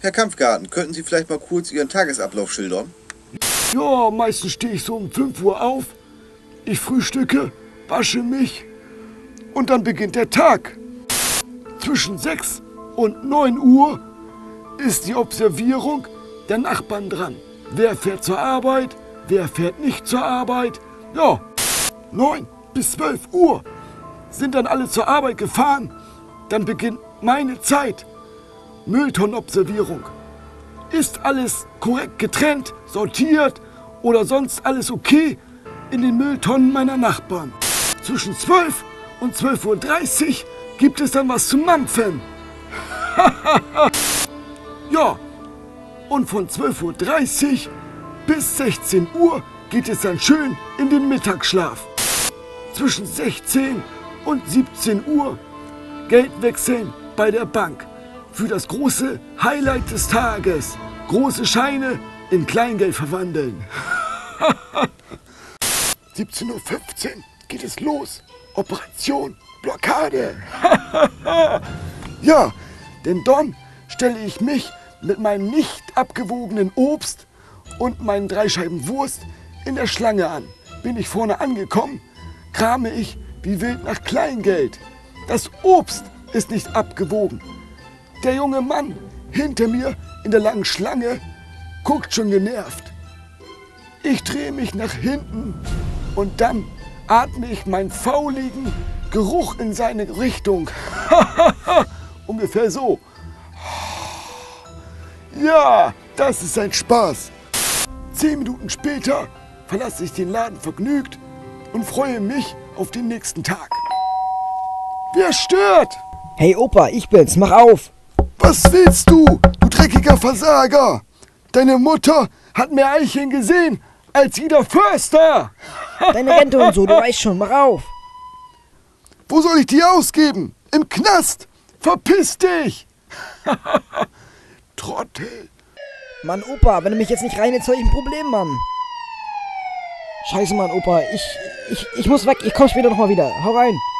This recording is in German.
Herr Kampfgarten, könnten Sie vielleicht mal kurz Ihren Tagesablauf schildern? Ja, meistens stehe ich so um 5 Uhr auf. Ich frühstücke, wasche mich und dann beginnt der Tag. Zwischen 6 und 9 Uhr ist die Observierung der Nachbarn dran. Wer fährt zur Arbeit, wer fährt nicht zur Arbeit. Ja, 9 bis 12 Uhr sind dann alle zur Arbeit gefahren. Dann beginnt meine Zeit. Mülltonnenobservierung. Ist alles korrekt getrennt, sortiert oder sonst alles okay in den Mülltonnen meiner Nachbarn? Zwischen 12 und 12:30 Uhr gibt es dann was zum Mampfen. Ja, und von 12:30 Uhr bis 16 Uhr geht es dann schön in den Mittagsschlaf. Zwischen 16 und 17 Uhr Geld wechseln bei der Bank. Für das große Highlight des Tages. Große Scheine in Kleingeld verwandeln. 17:15 Uhr geht es los. Operation Blockade. Ja, denn dann stelle ich mich mit meinem nicht abgewogenen Obst und meinen 3 Scheiben Wurst in der Schlange an. Bin ich vorne angekommen, krame ich wie wild nach Kleingeld. Das Obst ist nicht abgewogen. Der junge Mann hinter mir in der langen Schlange guckt schon genervt. Ich drehe mich nach hinten und dann atme ich meinen fauligen Geruch in seine Richtung. Ungefähr so. Ja, das ist ein Spaß. 10 Minuten später verlasse ich den Laden vergnügt und freue mich auf den nächsten Tag. Wer stört? Hey Opa, ich bin's, mach auf! Was willst du, du dreckiger Versager? Deine Mutter hat mehr Eicheln gesehen als jeder Förster. Deine Rente und so, du weißt schon, mach auf! Wo soll ich die ausgeben? Im Knast? Verpiss dich! Trottel. Mann, Opa, wenn du mich jetzt nicht reinlässt, habe ich ein Problem, Mann. Scheiße, Mann, Opa, ich muss weg, ich komm später nochmal wieder. Hau rein!